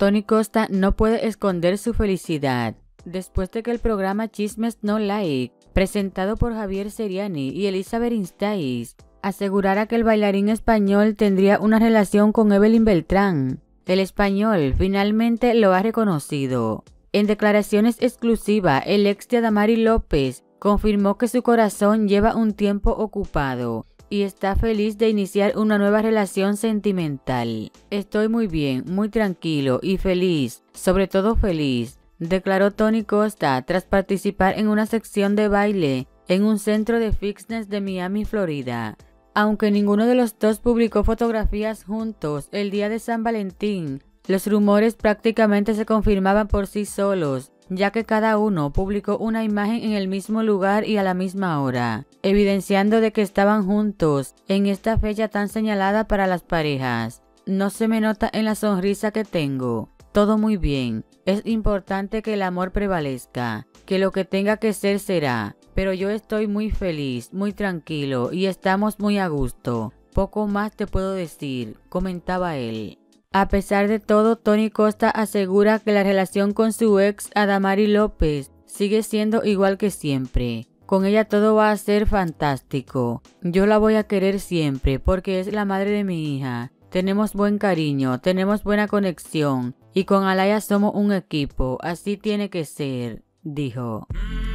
Tony Costa no puede esconder su felicidad después de que el programa Chismes No Like, presentado por Javier Seriani y Elizabeth Instáiz, asegurara que el bailarín español tendría una relación con Evelyn Beltrán. El español finalmente lo ha reconocido. En declaraciones exclusivas, el ex de Adamari López confirmó que su corazón lleva un tiempo ocupado y está feliz de iniciar una nueva relación sentimental. Estoy muy bien, muy tranquilo y feliz, sobre todo feliz, declaró Tony Costa tras participar en una sección de baile en un centro de fitness de Miami, Florida. Aunque ninguno de los dos publicó fotografías juntos el día de San Valentín, los rumores prácticamente se confirmaban por sí solos, ya que cada uno publicó una imagen en el mismo lugar y a la misma hora, evidenciando de que estaban juntos en esta fecha tan señalada para las parejas. No se me nota en la sonrisa que tengo. Todo muy bien. Es importante que el amor prevalezca, que lo que tenga que ser será, pero yo estoy muy feliz, muy tranquilo y estamos muy a gusto. Poco más te puedo decir, comentaba él. A pesar de todo, Tony Costa asegura que la relación con su ex Adamari López sigue siendo igual que siempre. Con ella todo va a ser fantástico. Yo la voy a querer siempre porque es la madre de mi hija. Tenemos buen cariño, tenemos buena conexión y con Alaya somos un equipo, así tiene que ser, dijo.